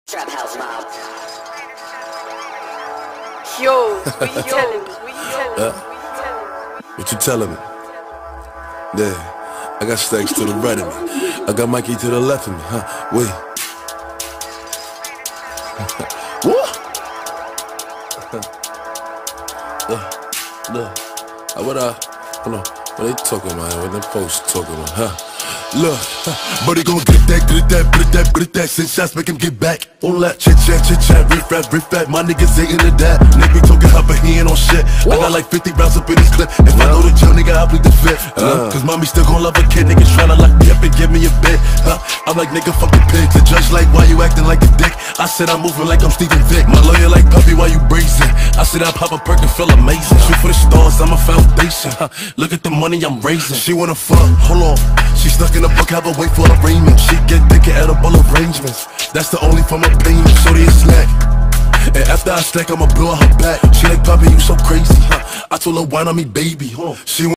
Trap house mob. Yo, what you telling me? What you telling me? Yeah, I got stacks to the right of me. I got Mikey to the left of me, huh? Wait. What? Look. Hold on. What they talking about? What them folks talking about, huh? Look, but he gon' get that, send shots, make him get back. All that chit chat, riff rap, my niggas ain't into that. Nigga be talking hot, but he ain't on shit. I got like 50 rounds up in this clip. If I go to jail, nigga, I'll plead the fifth. Cause mommy still gon' love a kid, niggas tryna lock me up and give me a bit. I'm like, nigga, fuck the pig. The judge like, why you acting like a dick? I said I'm moving like I'm Steven Vick. My lawyer like, puppy, why you brazen? I said I pop a perk and feel amazing. Shoot for the stars, I'm a foundation. Look at the money I'm raising. She wanna fuck, hold on. She stuck in the book, have a wait for arraignment. She get thicker, edible arrangements. That's the only form of payment. Shorty is slack. And after I stack, I'ma blow her back. She like, Poppy, you so crazy. I told her, wine on me, baby. She